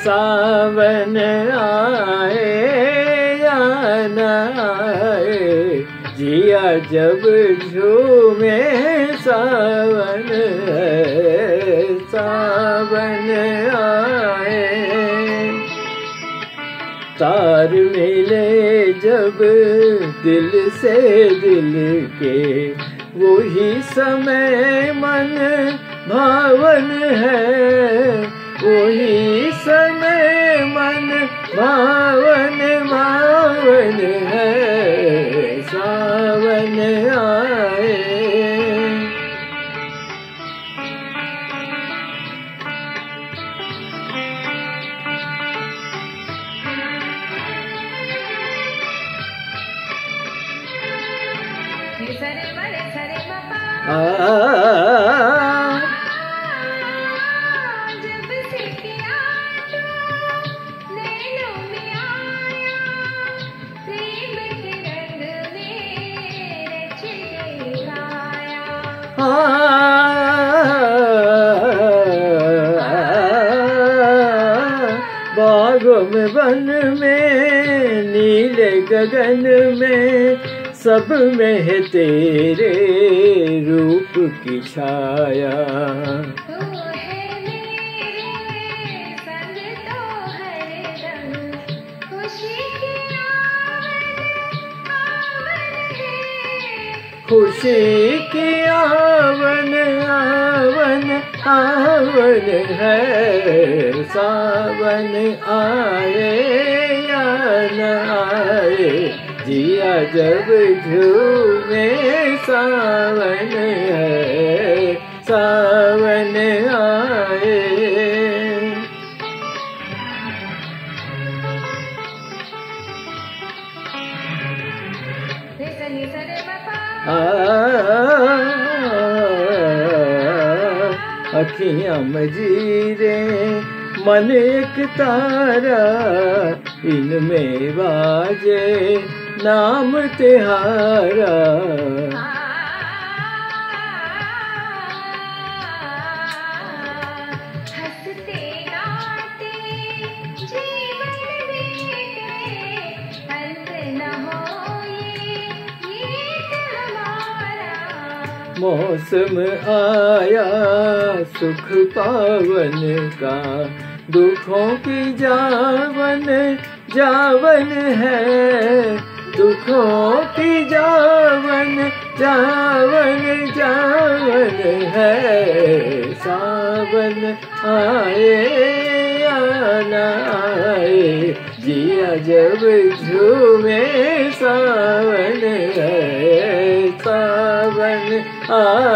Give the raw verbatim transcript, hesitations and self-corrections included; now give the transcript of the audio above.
सावन आए या न आए, जिया जब झूमे सावन है, सावन आए। तार मिले जब दिल से दिल के, वही समय मन भावन है, वही समय मन भावन भावन है, सावन आए। आ जब से किया तो नैनों में आया, प्रेम के रंग में रच गई काया। बागों में वन में नीले गगन में, सब में है तेरे रूप की छाया। तू है मेरे संग तो हरदम, खुशी की आवन आवन है, खुशी की आवन आवन आवन है, सावन आए या न आए, जिया जब झूमे सावन है, सावन आए। अखियाँ मजीरे मन एक तारा, इनमें बाजे नाम तिहारा। हंसते गाते जीवन बीते, अंत न हो ये गीत हमारा। मौसम आया सुख पावन का, दुखों की जावन जावन है, दुखों की जावन जावन जावन है, सावन आए या न आए, जिया जब झूमे सावन है, सावन आए।